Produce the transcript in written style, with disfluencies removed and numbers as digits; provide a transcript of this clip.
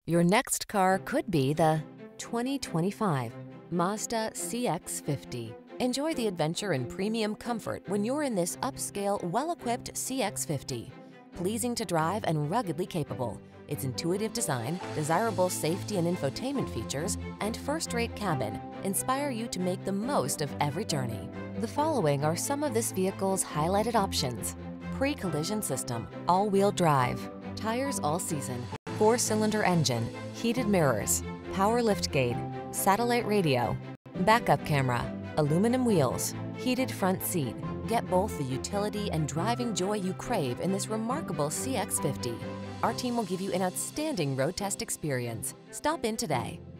Your next car could be the 2025 Mazda CX-50. Enjoy the adventure and premium comfort when you're in this upscale, well-equipped CX-50. Pleasing to drive and ruggedly capable, its intuitive design, desirable safety and infotainment features, and first-rate cabin inspire you to make the most of every journey. The following are some of this vehicle's highlighted options: pre-collision system, all-wheel drive, tires all season, 4-cylinder engine, heated mirrors, power liftgate, satellite radio, backup camera, aluminum wheels, heated front seat. Get both the utility and driving joy you crave in this remarkable CX-50. Our team will give you an outstanding road test experience. Stop in today.